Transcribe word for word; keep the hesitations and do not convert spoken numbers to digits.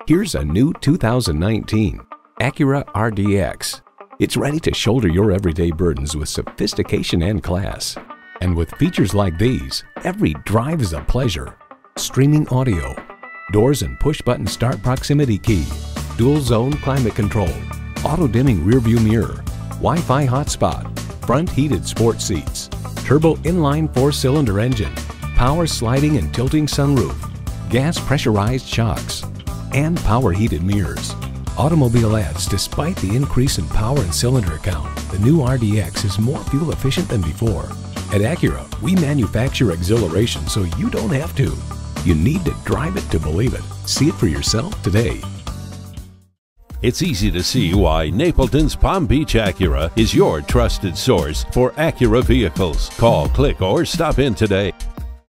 Here's a new two thousand nineteen Acura R D X. It's ready to shoulder your everyday burdens with sophistication and class. And with features like these, every drive is a pleasure. Streaming audio, doors and push-button start proximity key, dual zone climate control, auto-dimming rearview mirror, Wi-Fi hotspot, front heated sport seats, turbo inline four-cylinder engine, power sliding and tilting sunroof, gas pressurized shocks, and power heated mirrors. Automobile adds, despite the increase in power and cylinder count, the new R D X is more fuel efficient than before. At Acura, we manufacture exhilaration so you don't have to. You need to drive it to believe it. See it for yourself today. It's easy to see why Napleton's Palm Beach Acura is your trusted source for Acura vehicles. Call, click, or stop in today.